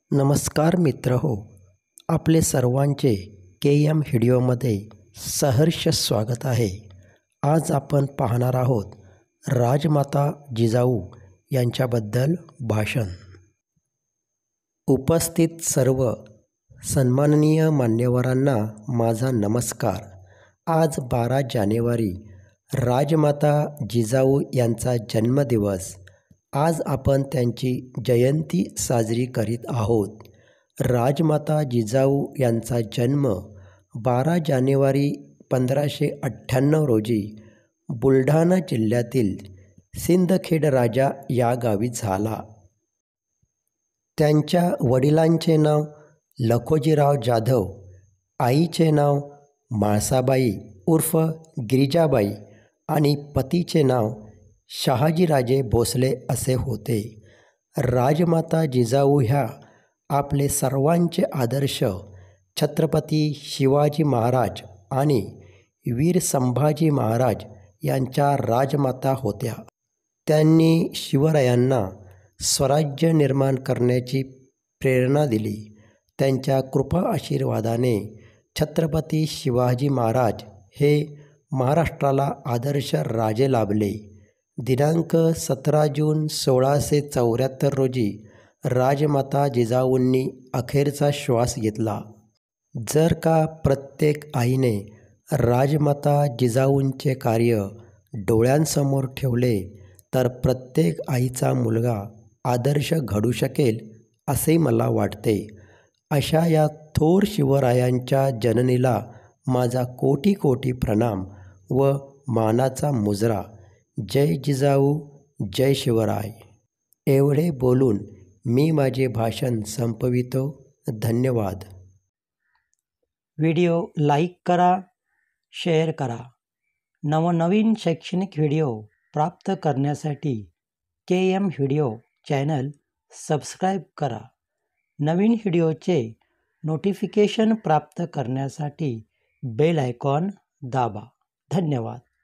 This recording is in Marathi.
नमस्कार मित्र हो, आपले सर्वांचे KM व्हिडिओमध्ये सहर्ष स्वागत आहे. आज आपण पाहणार आहोत राजमाता जिजाऊ यांच्याबद्दल भाषण. उपस्थित सर्व सन्माननीय मान्यवरांना माझा नमस्कार. आज 12 जानेवारी राजमाता जिजाऊ यांचा जन्मदिवस. आज आपण त्यांची जयंती साजरी करीत आहोत. राजमाता जिजाऊ यांचा जन्म 12 जानेवारी 1598 रोजी बुलढाणा जिल्ह्यातील सिंदखेड राजा या गावी झाला. त्यांच्या वडिलांचे नाव लखोजीराव जाधव, आईचे नाव म्हाळसाबाई उर्फ गिरिजाबाई आणि पतीचे नाव शहाजीराजे भोसले असे होते. राजमाता जिजाऊ ह्या आपले सर्वांचे आदर्श छत्रपती शिवाजी महाराज आणि वीर संभाजी महाराज यांच्या राजमाता होत्या. त्यांनी शिवरायांना स्वराज्य निर्माण करण्याची प्रेरणा दिली. त्यांच्या कृपा आशीर्वादाने छत्रपती शिवाजी महाराज हे महाराष्ट्राला आदर्श राजे लाभले. दिनांक 17 जून 1674 रोजी राजमाता जिजाऊंनी अखेरचा श्वास घेतला. जर का प्रत्येक आईने राजमाता जिजाऊंचे कार्य डोळ्यांसमोर ठेवले तर प्रत्येक आईचा मुलगा आदर्श घडू शकेल असे मला वाटते. अशा या थोर शिवरायांच्या जननीला माझा कोटी कोटी प्रणाम व मानाचा मुजरा. जय जिजाऊ, जय शिवराय. एवढे बोलून मी माझे भाषण संपवितो. धन्यवाद. व्हिडिओ लाईक करा, शेअर करा. नवनवीन शैक्षणिक व्हिडिओ प्राप्त करण्यासाठी KM व्हिडिओ चॅनल सबस्क्राईब करा. नवीन व्हिडिओचे नोटिफिकेशन प्राप्त करण्यासाठी बेल आयकॉन दाबा. धन्यवाद.